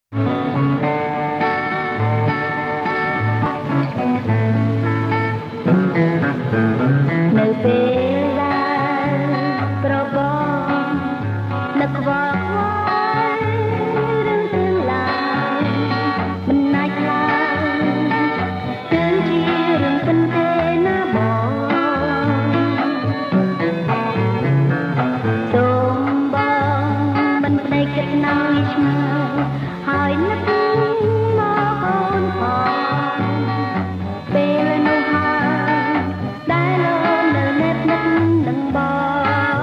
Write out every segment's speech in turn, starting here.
នៅពេលដែលប្របងនឹកខ្វល់ខ្វាយរឿងទាំងឡាយមិនណាច់ឡើយគឺជារឿងពិនទេណាបងសូមបងមិនប្តីគិតណាយឆ្ងាយហើយនឹកមកកូនផងពេលនោះហើយដែលនៅនៅនឹកនឹងបង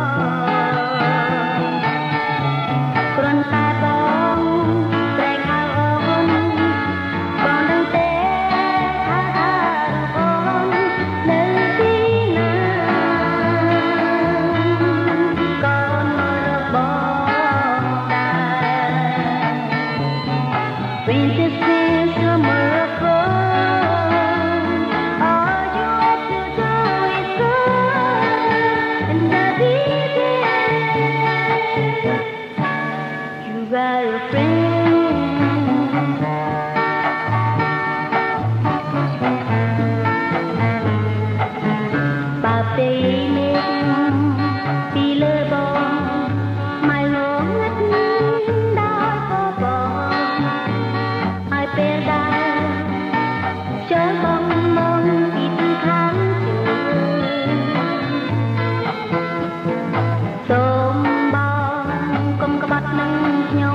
គ្រាន់តែបងស្រែកហៅអូនបងដឹងទេថាអូននៅទីណាកូនមករកបងដែរវិញទៅស្គាល់សមរកូនGot a friend បើពេលនេះពីលើបងម៉ៃងងឹតដល់ក៏បងហើយពេលដែលចូលបងមកពីខាងជើងសូមបងកុំក្បត់នឹងខ្ញុំ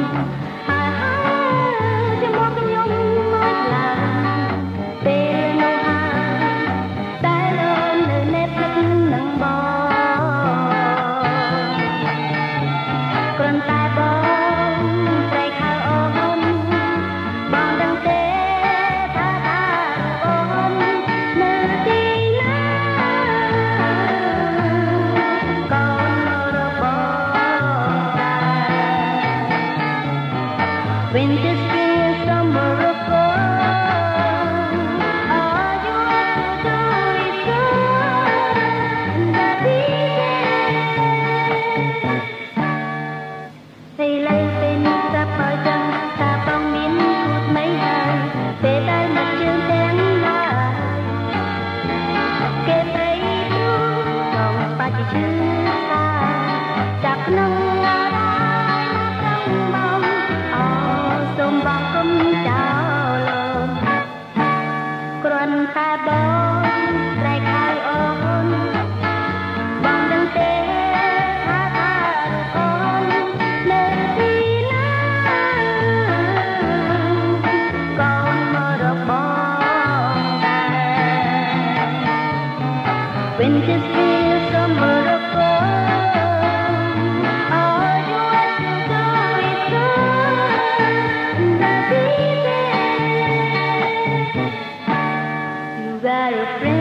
ហើយចាំមកខ្ញុំមកឡើងពេលនោះហើយតែលើនៅនៅព្រឹកនឹងបងគ្រាន់តែបងស្រែកហៅអូនបងដឹងទេថាអូននៅទីណាកូនមករកបងដែរWhen this feels summer ago, all you have to do is go and be there. ពេលឡើយពេលនេះស្រាប់ហើយចឹងថាបងមានគូថ្មីហើយពេលដែលមកជើងទាំងឡាយគេប្រីព្រោះក្នុងបាច់ជឿថាจากក្នុងអារម្មណ៍សូមបងកុំចោលលំគ្រាន់តែបងស្រែកហៅអូនបងដឹងទេថាអូននៅទីណាកូនមករកបងដែរ When this feels summer ago all you have to do is go and be there. You got a friend